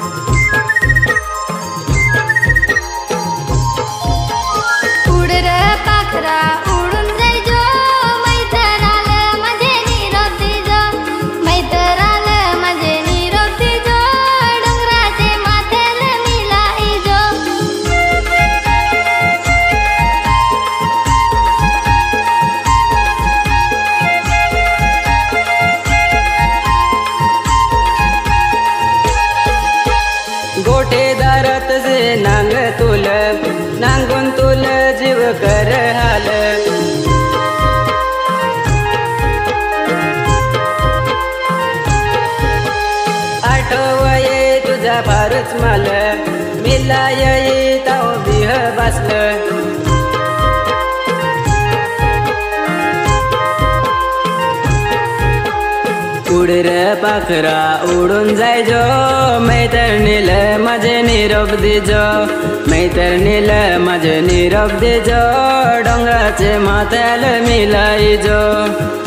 उड रे पाखरा उडून जायजो, मैतराल माझे निरोप दिजो, मैतराल माझे निरोप दिजो, डोंगराचे माथेल मिलाईजो। गोठेदारात जे नांग तुल, नांगून तुल जीव कर हाल। आठवये तुझा फारच माल, मिलाय ताव बिह बसलं। उड रे पाखरा उडून जायजो, मैत्रिणील माझे निरोप दिजो, मैत्रिणील माझे निरोप दिजो, डोंगराचे माथ्याल मिलाईजो।